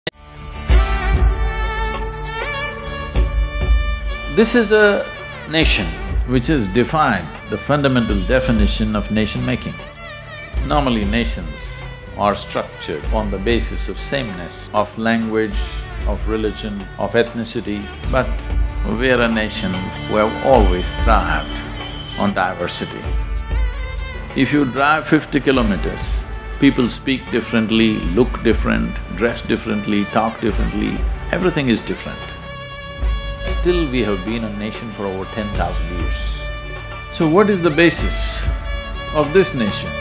This is a nation which has defied the fundamental definition of nation-making. Normally nations are structured on the basis of sameness, of language, of religion, of ethnicity, but we are a nation who have always thrived on diversity. If you drive 50 kilometers, people speak differently, look different, dress differently, talk differently, everything is different. Still we have been a nation for over 10,000 years. So what is the basis of this nation?